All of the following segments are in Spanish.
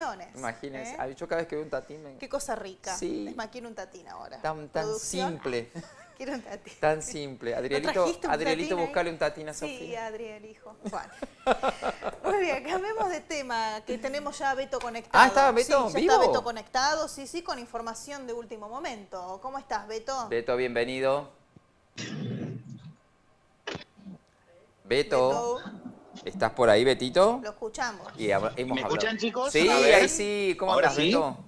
opciones. Imagínense, yo cada vez que veo un tatín me... Qué cosa rica. Sí. Es más, quiero un tatín ahora. Tan ¿Producción? simple. Quiero un tatín. Tan simple. Adrielito, buscale un tatín a Sofía. Sí, Adriel, hijo. Bueno. Muy bien, cambiemos de tema, que tenemos ya a Beto conectado. Ah, ¿está Beto? Sí, ya ¿Vivo? está Beto conectado, sí, con información de último momento. ¿Cómo estás, Beto? Beto, bienvenido. Beto, ¿estás por ahí, Betito? Lo escuchamos. Y hemos ¿Me hablado. escuchan, chicos? Sí, A ver. ahí sí. ¿Cómo ¿Ahora andas, sí? Beto?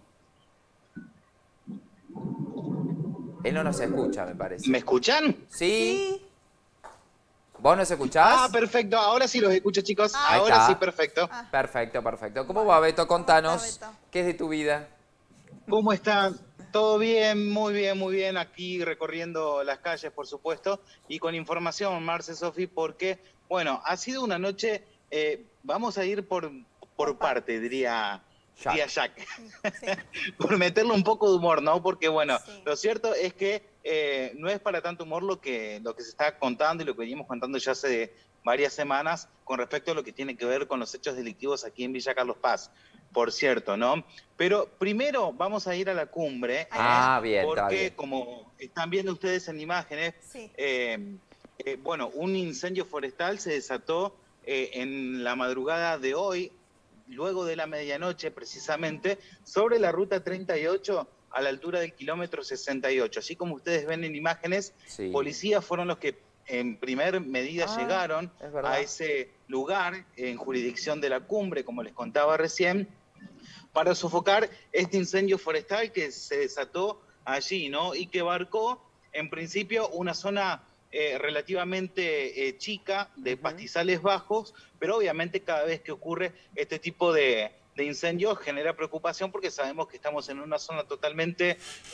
Él no nos escucha, me parece. ¿Me escuchan? Sí. ¿Vos nos escuchás? Ah, perfecto. Ahora sí los escucho, chicos. Ah. Ahí Ahora está. sí, perfecto. Ah. Perfecto, perfecto. ¿Cómo va, Beto? Contanos. está, Beto? ¿Qué es de tu vida? ¿Cómo están? Todo bien, muy bien, muy bien. Aquí recorriendo las calles, por supuesto, y con información, Marce, Sofi, porque, bueno, ha sido una noche, vamos a ir por parte, diría Jack. Sí. Por meterle un poco de humor, ¿no? Porque, bueno, Sí. lo cierto es que no es para tanto humor lo que se está contando y lo que venimos contando ya hace varias semanas con respecto a lo que tiene que ver con los hechos delictivos aquí en Villa Carlos Paz, por cierto, ¿no? Pero primero vamos a ir a la cumbre. Bien, porque, está bien. como están viendo ustedes en imágenes, Sí. bueno, un incendio forestal se desató en la madrugada de hoy, luego de la medianoche precisamente, sobre la ruta 38 a la altura del kilómetro 68. Así como ustedes ven en imágenes, Sí. policías fueron los que en primer medida llegaron es verdad. a ese lugar en jurisdicción de la cumbre, como les contaba recién, para sofocar este incendio forestal que se desató allí, ¿no? Y que abarcó, en principio, una zona relativamente chica de pastizales bajos, pero obviamente cada vez que ocurre este tipo de incendios genera preocupación porque sabemos que estamos en una zona totalmente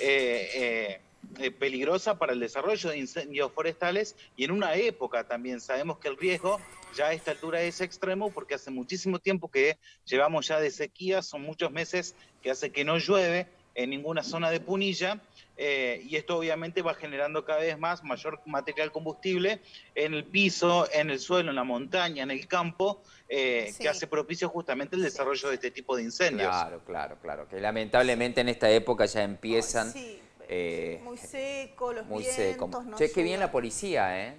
peligrosa para el desarrollo de incendios forestales y en una época también sabemos que el riesgo ya a esta altura es extremo porque hace muchísimo tiempo que llevamos ya de sequía, son muchos meses que hace que no llueve en ninguna zona de Punilla, y esto obviamente va generando cada vez más mayor material combustible en el piso, en el suelo, en la montaña, en el campo, Sí. que hace propicio justamente el desarrollo de este tipo de incendios. Claro. Que lamentablemente en esta época ya empiezan... Sí. eh, Muy seco, los muy vientos, seco. no Che, qué bien ayudan. la policía, ¿eh?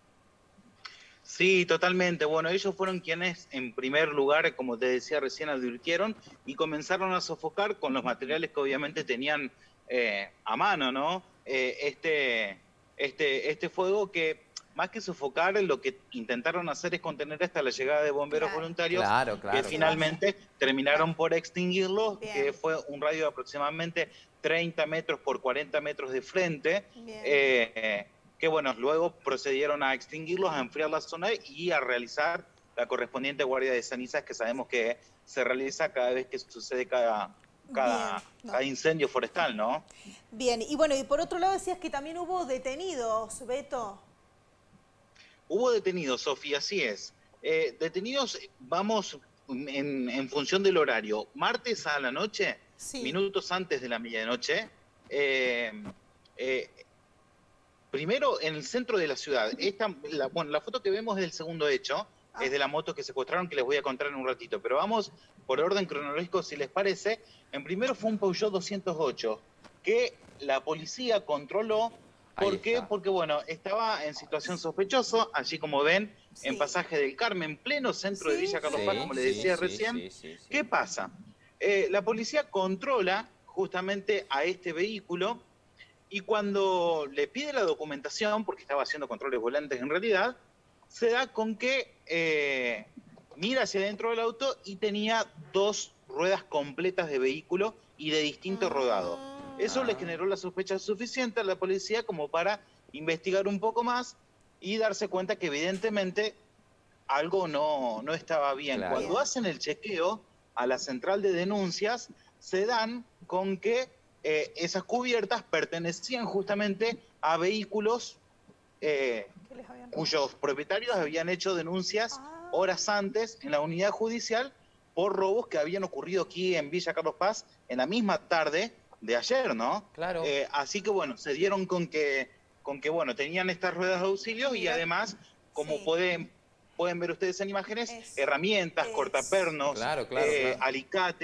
Sí, totalmente. Bueno, ellos fueron quienes en primer lugar, como te decía recién, advirtieron y comenzaron a sofocar con los materiales que obviamente tenían a mano, ¿no? Este fuego que más que sofocar, lo que intentaron hacer es contener hasta la llegada de bomberos Claro. voluntarios Claro. que finalmente terminaron por extinguirlo, Bien. que fue un radio de aproximadamente 30 metros por 40 metros de frente. Bien. Que bueno, luego procedieron a extinguirlos, a enfriar la zona y a realizar la correspondiente guardia de cenizas que sabemos que se realiza cada vez que sucede cada incendio forestal, ¿no? Bien, y bueno, y por otro lado decías que también hubo detenidos, Beto. Hubo detenidos, Sofía, así es. Detenidos, vamos en función del horario. Martes a la noche, Sí. minutos antes de la medianoche, primero en el centro de la ciudad. La foto que vemos es del segundo hecho, es de la moto que secuestraron, que les voy a contar en un ratito. Pero vamos por orden cronológico, si les parece. En primero fue un Peugeot 208, que la policía controló. ¿Por qué? Porque, bueno, estaba en situación sospechosa, allí como ven, en Pasaje del Carmen, pleno centro de Villa Carlos Paz, como les decía recién. ¿Qué pasa? La policía controla justamente a este vehículo y cuando le pide la documentación, porque estaba haciendo controles volantes en realidad, se da con que mira hacia dentro del auto y tenía 2 ruedas completas de vehículo y de distinto rodado. Eso le generó la sospecha suficiente a la policía como para investigar un poco más y darse cuenta que evidentemente algo no estaba bien. Claro. Cuando hacen el chequeo a la central de denuncias, se dan con que esas cubiertas pertenecían justamente a vehículos cuyos propietarios habían hecho denuncias horas antes en la unidad judicial por robos que habían ocurrido aquí en Villa Carlos Paz en la misma tarde de ayer, ¿no? Claro. Así que bueno, se dieron con que bueno, tenían estas ruedas de auxilio y además, como pueden ver ustedes en imágenes, herramientas, cortapernos, Claro. alicates,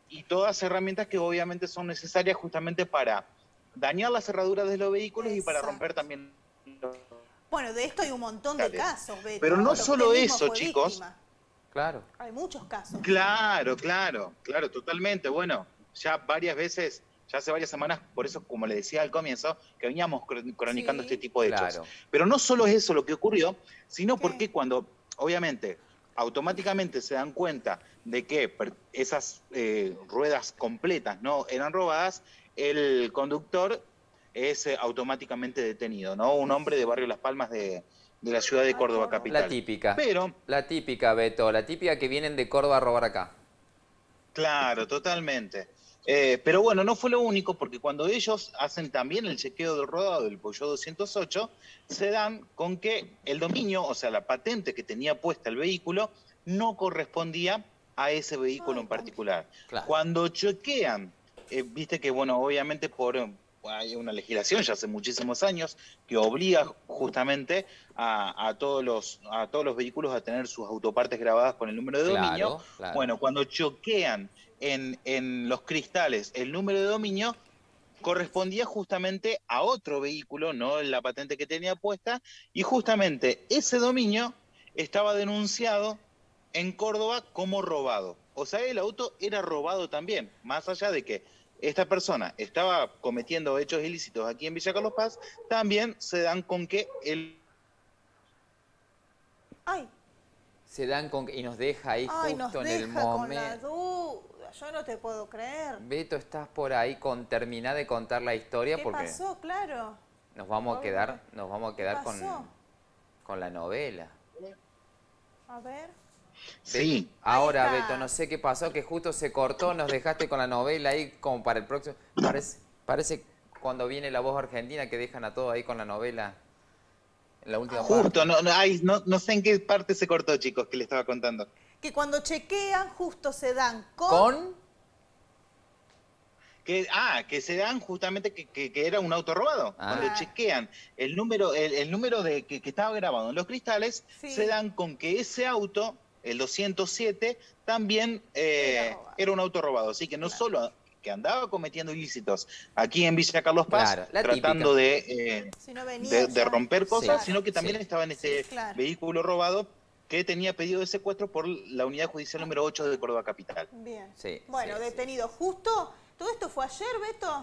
y todas herramientas que obviamente son necesarias justamente para dañar las cerraduras de los vehículos y para romper también los Bueno, de esto hay un montón de casos, Beto. Pero no Usted solo mismo eso, fue chicos. víctima. Claro. Hay muchos casos. Claro, totalmente. Bueno, ya varias veces, ya hace varias semanas, por eso, como le decía al comienzo, que veníamos cronicando este tipo de hechos. Claro. Pero no solo es eso lo que ocurrió, sino ¿Qué? porque cuando, obviamente, automáticamente se dan cuenta de que esas ruedas completas no eran robadas, el conductor es automáticamente detenido, ¿no? Un hombre de Barrio Las Palmas de la ciudad de Córdoba Córdoba. capital. La típica. Pero, La típica, Beto. La típica que vienen de Córdoba a robar acá. claro, totalmente. Pero bueno, no fue lo único, porque cuando ellos hacen también el chequeo del rodado del Peugeot 208, se dan con que el dominio, o sea, la patente que tenía puesta el vehículo, no correspondía a ese vehículo en particular. Claro. Cuando chequean, viste que, bueno, obviamente hay una legislación ya hace muchísimos años que obliga justamente a todos los vehículos a tener sus autopartes grabadas con el número de dominio. Claro. Bueno, cuando choquean en los cristales el número de dominio, correspondía justamente a otro vehículo, no la patente que tenía puesta, y justamente ese dominio estaba denunciado en Córdoba como robado. O sea, el auto era robado también, más allá de que esta persona estaba cometiendo hechos ilícitos aquí en Villa Carlos Paz, también se dan con que Ay, Se dan con... Y nos deja ahí ay, nos justo en el deja con la momento. duda. Yo no te puedo creer. Beto, estás por ahí con terminar de contar la historia ¿Qué porque pasó? Claro. nos vamos a quedar pasó? con la novela. A ver. sí. Ahora, Ahí está. Beto, no sé qué pasó, que justo se cortó, nos dejaste con la novela ahí como para el próximo... Parece cuando viene la voz argentina que dejan a todos ahí con la novela en la última Justo, parte. no sé en qué parte se cortó, chicos, que le estaba contando. Que cuando chequean justo se dan ¿Con? Que se dan justamente que era un auto robado. Ah. Cuando chequean el número que estaba grabado en los cristales, Sí. se dan con que ese auto, el 207, también era un auto robado. Así que no solo que andaba cometiendo ilícitos aquí en Villa Carlos Paz, Claro, la tratando Si no venía de ya. romper cosas, Sí, sino que también sí. estaba en este claro. vehículo robado que tenía pedido de secuestro por la unidad judicial número 8 de Córdoba Capital. Bien. Sí, Bueno, sí, detenido. Justo, ¿todo esto fue ayer, Beto?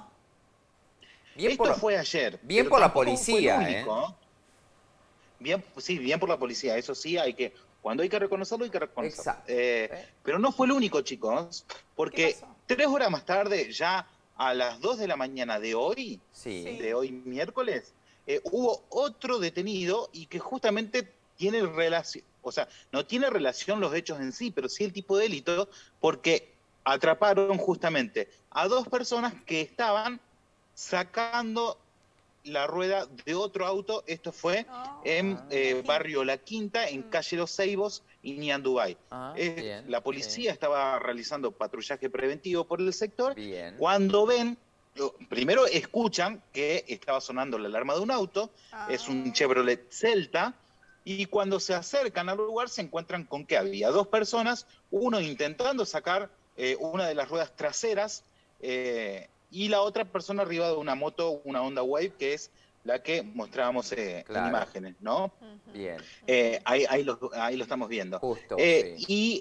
Esto fue ayer. bien pero por la tampoco fue policía, el único. Bien, sí, bien por la policía. Eso sí, cuando hay que reconocerlo, hay que reconocerlo. Exacto. Pero no fue el único, chicos, porque ¿Qué pasó? 3 horas más tarde, ya a las 2 de la mañana de hoy, Sí. de hoy miércoles, hubo otro detenido y que justamente tiene relación, o sea, no tiene relación los hechos en sí, pero sí el tipo de delito, porque atraparon justamente a 2 personas que estaban sacando la rueda de otro auto. Esto fue en barrio La Quinta, en calle Los Ceibos y Niandubay. Bien, La policía estaba realizando patrullaje preventivo por el sector. Bien. Cuando ven, primero escuchan que estaba sonando la alarma de un auto, es un Chevrolet Celta, y cuando se acercan al lugar se encuentran con que había 2 personas, uno intentando sacar una de las ruedas traseras, y la otra persona arriba de una moto, una Honda Wave, que es la que mostrábamos en imágenes, ¿no? Bien. Ahí lo estamos viendo. Justo, sí.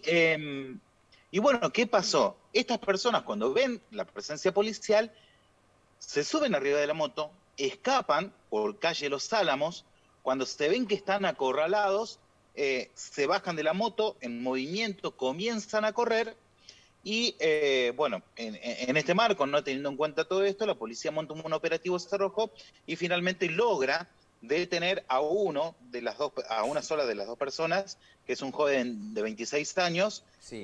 Y bueno, ¿qué pasó? Estas personas, cuando ven la presencia policial, se suben arriba de la moto, escapan por calle Los Álamos. Cuando se ven que están acorralados, se bajan de la moto en movimiento, comienzan a correr. Y bueno, en este marco, no teniendo en cuenta todo esto, la policía monta un operativo cerrojo y finalmente logra detener a una sola de las 2 personas, que es un joven de 26 años. Sí.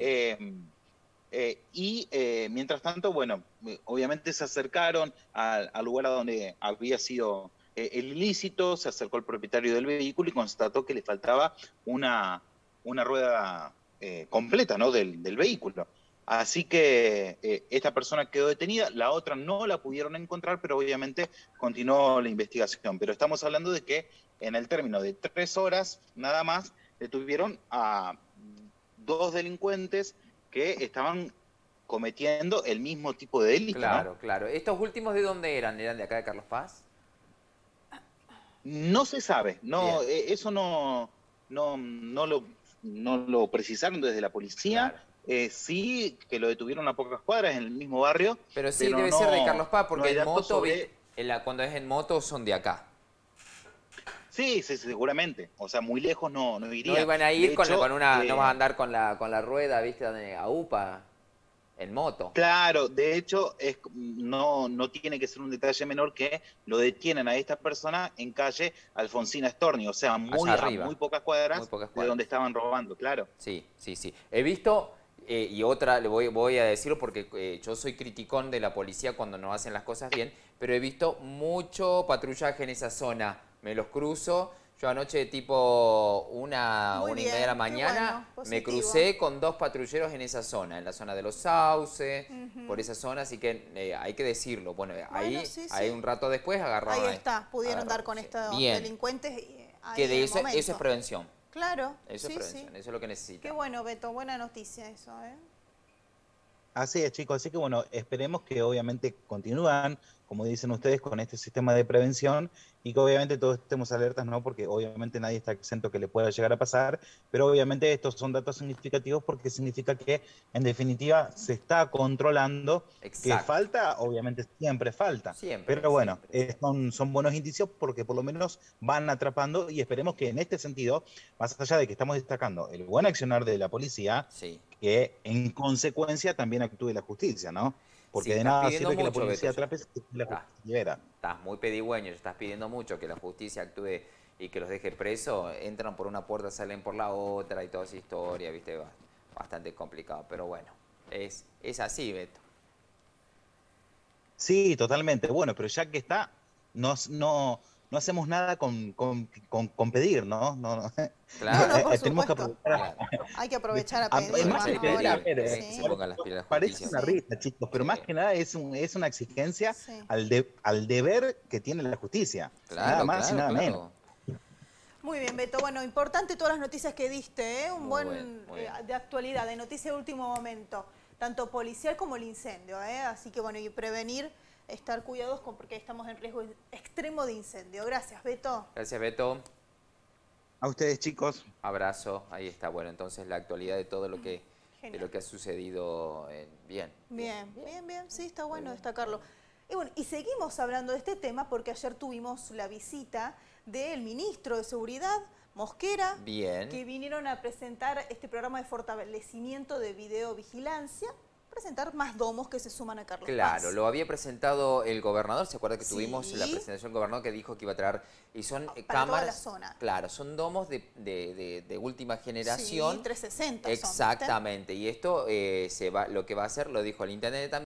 Mientras tanto, bueno, obviamente se acercaron al lugar a donde había sido el ilícito, se acercó el propietario del vehículo y constató que le faltaba una rueda completa, ¿no?, del vehículo. Así que esta persona quedó detenida, la otra no la pudieron encontrar, pero obviamente continuó la investigación. Pero estamos hablando de que en el término de 3 horas nada más detuvieron a 2 delincuentes que estaban cometiendo el mismo tipo de delito, Claro, ¿no? claro. ¿Estos últimos de dónde eran? ¿Eran de acá de Carlos Paz? No se sabe, no, Bien, eso no lo precisaron desde la policía. claro. Sí que lo detuvieron a pocas cuadras en el mismo barrio, Pero sí, pero debe ser de Carlos Paz, no porque hay en datos moto, sobre... cuando es en moto son de acá. Sí, sí, seguramente. O sea, muy lejos no No irían. iban a De ir hecho, no vas a andar con la rueda, ¿viste? A UPA, en moto. claro, de hecho, no tiene que ser un detalle menor que lo detienen a esta persona en calle Alfonsina Storni, o sea, Allá a muy arriba, pocas muy cuadras pocas de donde cuadras. estaban robando, claro. Sí, sí, sí. He visto, y otra, voy a decirlo porque yo soy criticón de la policía cuando no hacen las cosas bien, pero he visto mucho patrullaje en esa zona. Me los cruzo. Yo anoche tipo Muy 1:30 de la bien, qué mañana bueno, me positivo. crucé con 2 patrulleros en esa zona, en la zona de los Sauces, por Ujú. esa zona, así que hay que decirlo. Bueno, Bueno, sí, ahí sí. un rato después agarraron Ahí está, pudieron dar con sí. estos Bien, delincuentes ahí que en de el eso es momento. prevención. Claro, Eso es sí, sí. prevención, eso es lo que Qué necesitamos. bueno, Beto, buena noticia eso, ¿eh? Así es, chicos. Así que bueno, esperemos que obviamente continúan, como dicen ustedes, con este sistema de prevención y que obviamente todos estemos alertas, ¿no? Porque obviamente nadie está exento que le pueda llegar a pasar, pero obviamente estos son datos significativos porque significa que en definitiva se está controlando. Que Exacto. falta, obviamente siempre falta. Siempre, Pero bueno, siempre, siempre. son buenos indicios porque por lo menos van atrapando y esperemos que en este sentido, más allá de que estamos destacando el buen accionar de la policía, Sí. que en consecuencia también actúe la justicia, ¿no? Sí, Porque de estás nada pidiendo sirve que la mucho, Beto, policía ya. atrape si la Estás, justicia libera. estás muy pedigüeño, estás pidiendo mucho que la justicia actúe y que los deje presos. Entran por una puerta, salen por la otra y toda esa historia, ¿viste? Bastante complicado, pero bueno, es así, Beto. Sí, totalmente. Bueno, pero ya que está, no hacemos nada con pedir, ¿no? No, no, por Tenemos que supuesto. aprovechar. Claro. Hay que aprovechar a Es pedir más más Aprovechar que y ahora. pedir pedir, que se Sí, pongan las pilas de parece justicia. una sí, risa, chicos, pero más Sí. que nada es una exigencia sí. al deber que tiene la justicia. Nada Claro, más y claro, nada menos. claro. Muy bien, Beto. Bueno, importante todas las noticias que diste, ¿eh? Un Muy bueno, buen muy bien. de actualidad, de noticia de último momento, tanto policial como el incendio, ¿eh? Así que bueno, y prevenir, estar cuidados porque estamos en riesgo extremo de incendio. Gracias, Beto. Gracias, Beto. A ustedes, chicos. Abrazo. Ahí está. Bueno, entonces la actualidad de todo lo que, Genial. ha sucedido. Bien. Bien, bien, bien, sí, está bueno destacarlo. Y bueno, y seguimos hablando de este tema porque ayer tuvimos la visita del ministro de Seguridad, Mosquera, Bien. que vinieron a presentar este programa de fortalecimiento de videovigilancia, presentar más domos que se suman a Carlos Claro, Paz. lo había presentado el gobernador, ¿se acuerda que Sí. tuvimos la presentación del gobernador que dijo que iba a traer, y son Para cámaras, toda la zona. claro, son domos de última generación. Sí, 360 son, ¿viste? Exactamente, y esto lo que va a hacer, lo dijo el intendente también,